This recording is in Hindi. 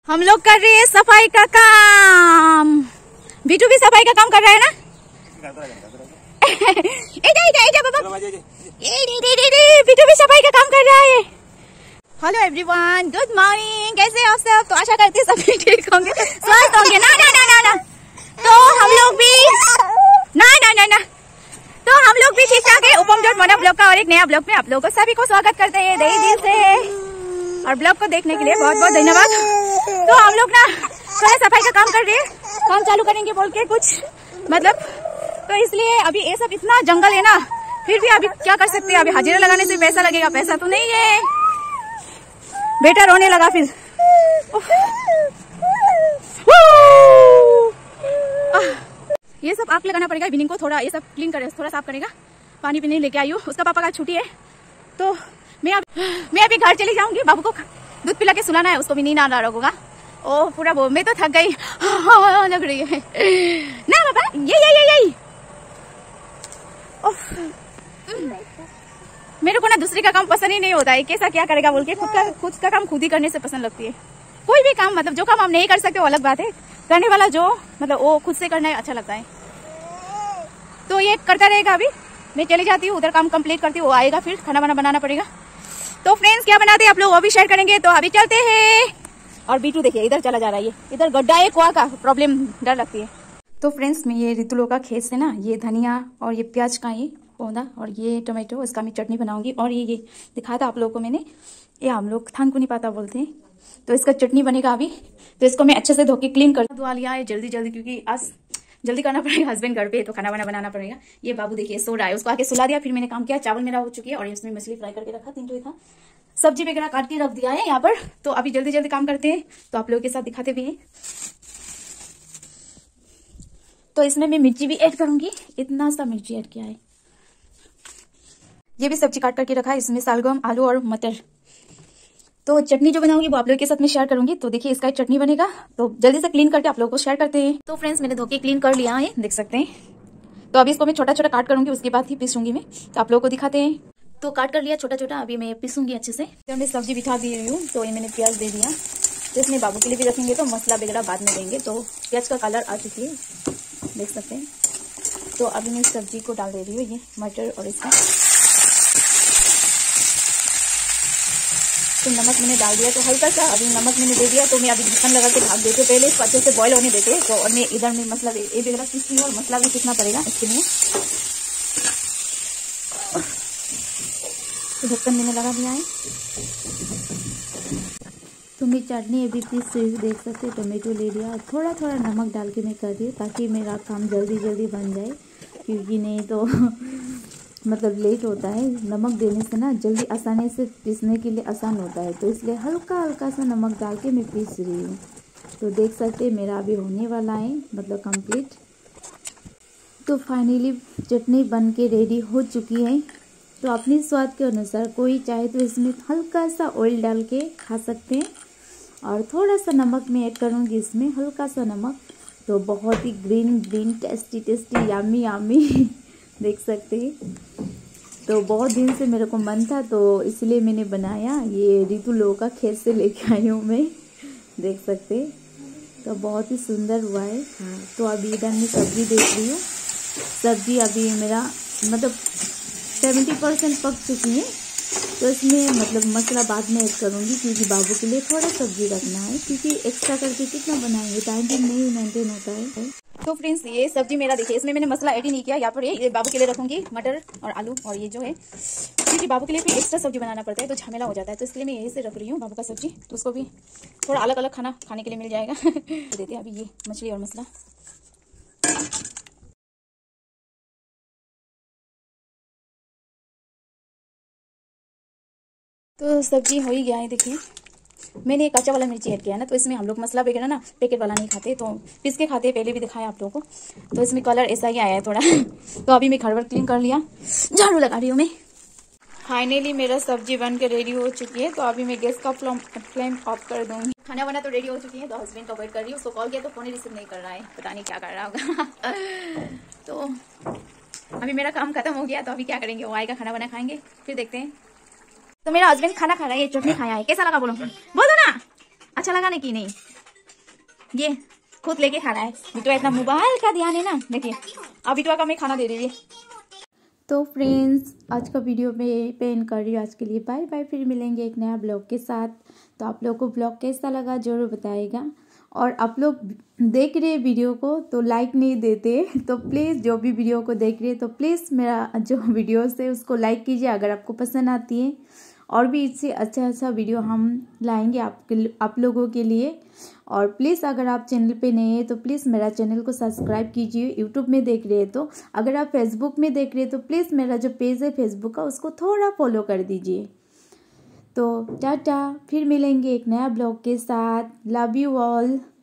हम लोग कर रहे हैं सफाई का काम। बिटू भी सफाई का काम कर रहा है ना। बिटू भी सफाई का काम कर रहा है। Hello everyone, good morning. कैसे आप सब? तो आशा करते हैं सभी ठीक होंगे, स्वस्थ होंगे ना ना ना ना ना। तो हम लोग भी ना ना ना ना तो हम लोग भी ठीक ठाक है। उपम डॉट मना ब्लॉग का और एक नया ब्लॉग में आप लोगों को सभी को स्वागत करते हैं तहे दिल से, और ब्लॉग को देखने के लिए बहुत बहुत धन्यवाद। तो हम लोग ना थोड़ा सफाई का काम कर रहे हैं, काम चालू करेंगे बोल के कुछ मतलब, तो इसलिए अभी ये सब इतना जंगल है ना, फिर भी अभी क्या कर सकते हैं। अभी हाजिरा लगाने से पैसा लगेगा, पैसा तो नहीं है। बेटा रोने लगा फिर। ये सब आग लगाना पड़ेगा इवनिंग को, थोड़ा ये सब क्लीन करे, थोड़ा साफ करेगा। पानी पीने लेके आई हूँ, उसका पापा का छुट्टी है तो मैं अभी घर चली जाऊंगी। बाबू को दूध पिला के सुलाना है, उसको भी नींद आ रहा होगा। ओ पूरा वो मैं तो थक गई लग रही है ना बाबा। ये मेरे को ना दूसरे का काम पसंद ही नहीं होता है। कैसा क्या करेगा बोल के खुद का काम खुद ही करने से पसंद लगती है। कोई भी काम मतलब जो काम हम नहीं कर सकते वो अलग बात है, करने वाला जो मतलब वो खुद से करना अच्छा लगता है। तो ये करता रहेगा। अभी मैं चली जाती हूँ, उधर काम कंप्लीट करती हूँ, वो आएगा फिर खाना वाना बनाना पड़ेगा। तो फ्रेंड्स क्या बनाते हैं आप लोग वो भी शेयर करेंगे। तो अभी चलते हैं। और बीटू देखिए इधर चला जा रहा है, ये इधर गड्ढा है, कुआं का प्रॉब्लम डर लगती है। तो फ्रेंड्स मैं ये ऋतु लोग का खेत से ना ये धनिया और ये प्याज का ये पौधा और ये टमाटो, इसका मैं चटनी बनाऊंगी। और ये दिखाया था आप लोगों को मैंने, ये हम लोग थानकुनी पाता बोलते हैं। तो इसका चटनी बनेगा अभी। तो इसको मैं अच्छे से धो के क्लीन कर धुआ लिया है जल्दी जल्दी, क्योंकि आज जल्दी करना पड़ेगा, हस्बैंड घर पे तो खाना वाना बनाना पड़ेगा। ये बाबू देखिए सो रहा है, उसको आके सुला दिया, फिर मैंने काम किया। चावल मेरा हो चुकी है और इसमें मछली फ्राई करके रखा, 3 था। सब्जी वगैरह काट के रख दिया है यहाँ पर। तो अभी जल्दी जल्दी काम करते हैं, तो आप लोगों के साथ दिखाते भी हैं। तो इसमें मैं मिर्ची भी ऐड करूंगी, इतना सा मिर्ची ऐड किया है। ये भी सब्जी काट करके रखा है, इसमें सालगम, आलू और मटर। तो चटनी जो बनाऊंगी वो आप लोगों के साथ में शेयर करूंगी। तो देखिए इसका चटनी बनेगा, तो जल्दी से क्लीन करके आप लोगों को शेयर करते हैं। तो फ्रेंड्स मैंने धो के क्लीन कर लिया है, देख सकते हैं। तो अभी इसको मैं छोटा छोटा काट करूंगी, उसके बाद ही पीसूंगी मैं। तो आप लोगों को दिखाते हैं। तो काट कर लिया छोटा छोटा, अभी मैं पीसूंगी अच्छे से। तो मैं सब्जी बिठा दी रही हूँ, तो ये मैंने प्याज दे दिया। तो इसमें बाबू के लिए भी रखेंगे, तो मसाला वगैरह बाद में देंगे। तो प्याज का कलर आ चुकी है, देख सकते हैं। तो अभी मैं सब्जी को डाल दे रही हूँ, ये मटर और इसका। तो नमक मैंने डाल दिया, तो हल्का सा अभी नमक मैंने दे दिया। तो मैं अभी ढक्कन लगा के ढक देती हूँ, पहले इसको अच्छे से बॉयल होने देते हैं। तो और मैं इधर में मसाला ये वगैरह पीसती हूँ, और मसाला भी पीसना पड़ेगा इसके लिए। तो ढक्कन मैंने लगा दिया है। तो मैं चटनी अभी पीस रही हूँ, देख सकते हैं। टोमेटो ले लिया, थोड़ा थोड़ा नमक डाल के मैं कर रही हूँ, ताकि मेरा काम जल्दी जल्दी बन जाए। क्योंकि नहीं तो मतलब लेट होता है। नमक देने से ना जल्दी आसानी से पीसने के लिए आसान होता है। तो इसलिए हल्का हल्का सा नमक डाल के मैं पीस रही हूँ। तो देख सकते हैं मेरा अभी होने वाला है, मतलब कंप्लीट। तो फाइनली चटनी बन के रेडी हो चुकी है। तो अपने स्वाद के अनुसार कोई चाहे तो इसमें हल्का सा ऑयल डाल के खा सकते हैं, और थोड़ा सा नमक मैं ऐड करूँगी इसमें, हल्का सा नमक। तो बहुत ही green green tasty tasty yummy yummy देख सकते हैं। तो बहुत दिन से मेरे को मन था, तो इसलिए मैंने बनाया। ये ऋतु लोगों का खेत से लेके आई हूँ मैं, देख सकते। तो बहुत ही सुंदर हुआ है। हाँ, तो अभी इधर मैं सब्जी देख रही हूँ। सब्जी अभी मेरा मतलब 70% पक चुकी है। तो इसमें मतलब मसाला बाद में ऐड करूँगी, क्योंकि बाबू के लिए थोड़ा सब्जी रखना है, क्योंकि एक्स्ट्रा करके कितना बनाएंगे, टाइम भी नहीं मेंटेन होता है। तो फ्रेंड्स ये सब्जी मेरा देखिए, इसमें मैंने मसाला ऐड ही नहीं किया। यहाँ पर ये बाबू के लिए रखूंगी मटर और आलू, और ये जो है क्योंकि बाबू के लिए फिर एक्स्ट्रा सब्जी बनाना पड़ता है, तो झमेला हो जाता है। तो इसलिए मैं यही से रख रही हूँ बाबू का सब्जी, तो उसको भी थोड़ा अलग अलग खाना खाने के लिए मिल जाएगा। तो देते हैं अभी ये मछली और मसाला। तो सब्जी हो ही गया है। देखिए मैंने एक कच्चा वाला मिर्ची ऐड किया है ना, तो इसमें हम लोग मसाला वगैरह ना पैकेट वाला नहीं खाते, तो पीस के खाते, पहले भी दिखाया आप लोगों को। तो इसमें कलर ऐसा ही आया है थोड़ा। तो अभी मैं घर वर क्लीन कर लिया, झाड़ू लगा रही हूँ मैं। फाइनली मेरा सब्जी बन के रेडी हो चुकी है। तो अभी मैं गैस का फ्लेम ऑफ कर दूंगी। खाना वाना तो रेडी हो चुकी है। तो हस्बैंड का वेट कर रही हूँ, उसको कॉल किया तो फोन ही रिसीव नहीं कर रहा है, पता नहीं क्या कर रहा होगा। तो अभी मेरा काम खत्म हो गया। तो अभी क्या करेंगे, वो आएगा, खाना वाना खाएंगे, फिर देखते हैं। तो मेरा हस्बैंड खाना खा रहा है, ये चटनी खाया है। कैसा लगा बोलो, बोलो ना, अच्छा लगा नहीं कि नहीं? ये खुद लेके खाना है। बिटुआ इतना मोबाइल का ध्यान है ना, देखिए अब बिटुआ का मैं खाना दे दीजिए। तो फ्रेंड्स आज का वीडियो में पे एंड कर रही हूँ। आज के लिए बाय बाय, फिर मिलेंगे एक नया ब्लॉग के साथ। तो आप लोग को ब्लॉग कैसा लगा जरूर बताइएगा। और आप लोग देख रहे हैं वीडियो को तो लाइक नहीं देते, तो प्लीज़ जो भी वीडियो को देख रहे हैं तो प्लीज़ मेरा जो वीडियोस है उसको लाइक कीजिए अगर आपको पसंद आती है। और भी इससे अच्छा वीडियो हम लाएंगे आप लोगों के लिए। और प्लीज़ अगर आप चैनल पे नए हैं तो प्लीज़ मेरा चैनल को सब्सक्राइब कीजिए। यूट्यूब में देख रहे हैं तो, अगर आप फेसबुक में देख रहे हैं तो प्लीज़ मेरा जो पेज है फेसबुक का उसको थोड़ा फॉलो कर दीजिए। तो टाटा, फिर मिलेंगे एक नया ब्लॉग के साथ। Love you all.